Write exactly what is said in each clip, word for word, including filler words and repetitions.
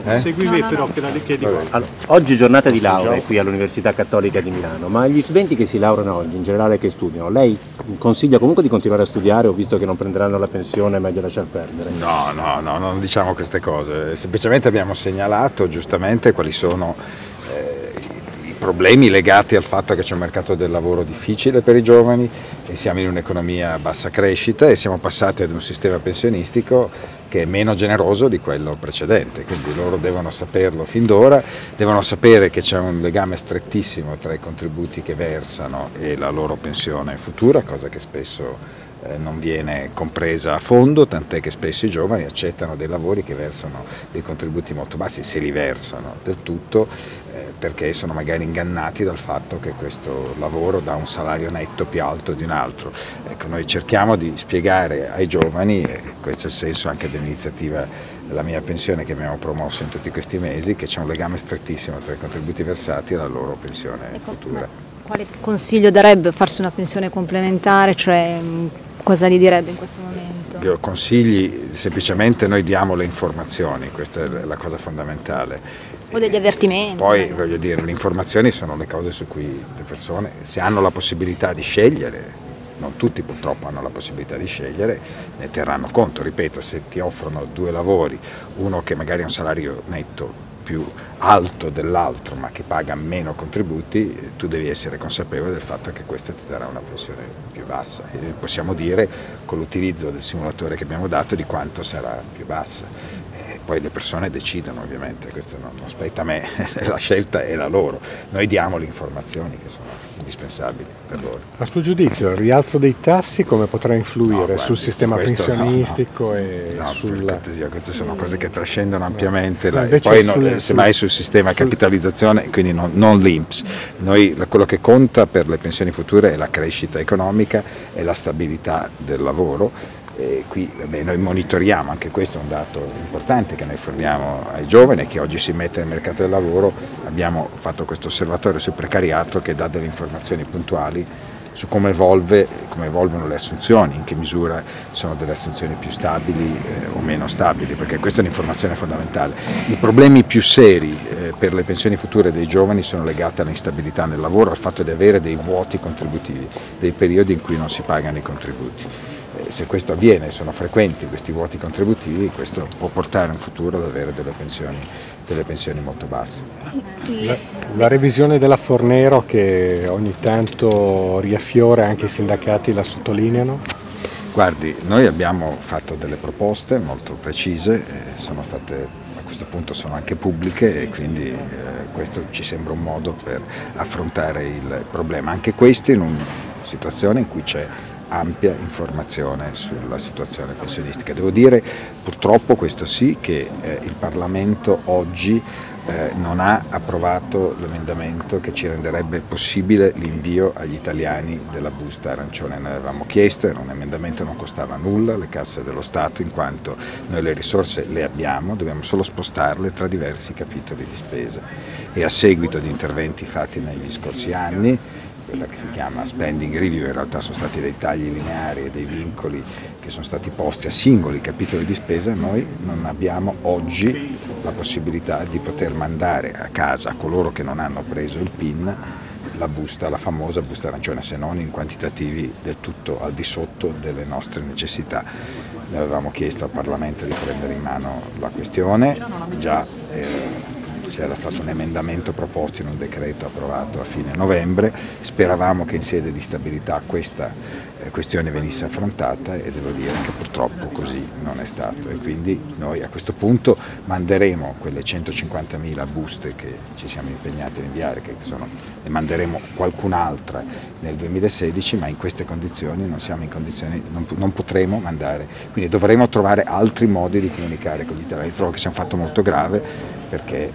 Eh? Seguivi no, no, però no. Che la chiedi. Allora, oggi giornata di laurea qui all'Università Cattolica di Milano, ma gli studenti che si laureano oggi, in generale che studiano, lei consiglia comunque di continuare a studiare o visto che non prenderanno la pensione è meglio lasciar perdere? No, no, no, non diciamo queste cose, semplicemente abbiamo segnalato giustamente quali sono eh, i, i problemi legati al fatto che c'è un mercato del lavoro difficile per i giovani e siamo in un'economia a bassa crescita e siamo passati ad un sistema pensionistico che è meno generoso di quello precedente, quindi loro devono saperlo fin d'ora, devono sapere che c'è un legame strettissimo tra i contributi che versano e la loro pensione futura, cosa che spesso eh, non viene compresa a fondo, tant'è che spesso i giovani accettano dei lavori che versano dei contributi molto bassi, se li versano del tutto, eh, perché sono magari ingannati dal fatto che questo lavoro dà un salario netto più alto di un altro. Ecco, noi cerchiamo di spiegare ai giovani, e questo è il senso anche dell'iniziativa La mia pensione che abbiamo promosso in tutti questi mesi, che c'è un legame strettissimo tra i contributi versati e la loro pensione futura. Quale consiglio darebbe farsi una pensione complementare, cioè cosa gli direbbe in questo momento? Io consigli, semplicemente noi diamo le informazioni, questa è la cosa fondamentale. O degli avvertimenti. Poi voglio dire, le informazioni sono le cose su cui le persone, se hanno la possibilità di scegliere, non tutti purtroppo hanno la possibilità di scegliere, ne terranno conto. Ripeto, se ti offrono due lavori, uno che magari ha un salario netto più alto dell'altro ma che paga meno contributi, tu devi essere consapevole del fatto che questo ti darà una pensione più bassa e possiamo dire con l'utilizzo del simulatore che abbiamo dato di quanto sarà più bassa. E poi le persone decidono, ovviamente, questo non, non spetta a me, la scelta è la loro, noi diamo le informazioni che sono indispensabili per loro. A suo giudizio il rialzo dei tassi come potrà influire no, guardi, sul sistema pensionistico no, no. e no, sul... cortesia, queste sono cose che trascendono ampiamente no. la... e poi sulle, non, semmai sul sistema sul... capitalizzazione, quindi non, non l'I N P S. Noi, quello che conta per le pensioni future è la crescita economica e la stabilità del lavoro. E qui vabbè, noi monitoriamo, anche questo è un dato importante che noi forniamo ai giovani che oggi si mette nel mercato del lavoro. Abbiamo fatto questo osservatorio sul precariato che dà delle informazioni puntuali su come, evolve, come evolvono le assunzioni, in che misura sono delle assunzioni più stabili eh, o meno stabili, perché questa è un'informazione fondamentale. I problemi più seri eh, per le pensioni future dei giovani sono legati all'instabilità nel lavoro, al fatto di avere dei vuoti contributivi, dei periodi in cui non si pagano i contributi. Se questo avviene, sono frequenti questi vuoti contributivi, questo può portare in futuro ad avere delle pensioni, delle pensioni molto basse. La, la revisione della Fornero che ogni tanto riaffiora, anche i sindacati la sottolineano? Guardi, noi abbiamo fatto delle proposte molto precise, sono state, a questo punto sono anche pubbliche e quindi eh, questo ci sembra un modo per affrontare il problema, anche questo in una situazione in cui c'è ampia informazione sulla situazione pensionistica. Devo dire purtroppo questo sì che eh, il Parlamento oggi eh, non ha approvato l'emendamento che ci renderebbe possibile l'invio agli italiani della busta arancione. Noi avevamo chiesto, era un emendamento che non costava nulla alle casse dello Stato in quanto noi le risorse le abbiamo, dobbiamo solo spostarle tra diversi capitoli di spesa e a seguito di interventi fatti negli scorsi anni, quella che si chiama spending review, in realtà sono stati dei tagli lineari e dei vincoli che sono stati posti a singoli capitoli di spesa, noi non abbiamo oggi la possibilità di poter mandare a casa a coloro che non hanno preso il P I N la busta, la famosa busta arancione, se non in quantitativi del tutto al di sotto delle nostre necessità. Ne avevamo chiesto al Parlamento di prendere in mano la questione, già eh, c'era stato un emendamento proposto in un decreto approvato a fine novembre, speravamo che in sede di stabilità questa eh, questione venisse affrontata e devo dire che purtroppo così non è stato e quindi noi a questo punto manderemo quelle centocinquantamila buste che ci siamo impegnati a inviare, che sono, ne manderemo qualcun'altra nel duemilasedici, ma in queste condizioni non siamo in condizioni, non, non potremo mandare, quindi dovremo trovare altri modi di comunicare con gli italiani. Trovo che sia un fatto molto grave perché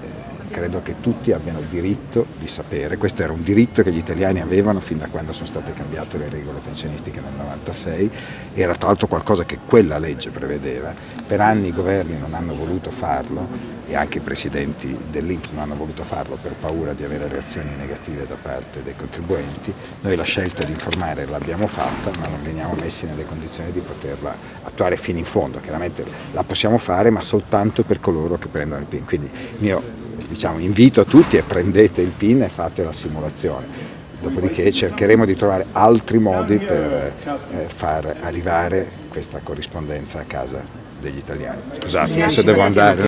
credo che tutti abbiano il diritto di sapere, questo era un diritto che gli italiani avevano fin da quando sono state cambiate le regole pensionistiche nel novantasei, era tra l'altro qualcosa che quella legge prevedeva, per anni i governi non hanno voluto farlo e anche i presidenti dell'I N P S non hanno voluto farlo per paura di avere reazioni negative da parte dei contribuenti. Noi la scelta di informare l'abbiamo fatta, ma non veniamo messi nelle condizioni di poterla attuare fino in fondo. Chiaramente la possiamo fare, ma soltanto per coloro che prendono il P I N. Quindi il mio diciamo, invito a tutti è: prendete il P I N e fate la simulazione. Dopodiché cercheremo di trovare altri modi per eh, far arrivare questa corrispondenza a casa degli italiani. Scusate, se devo andare.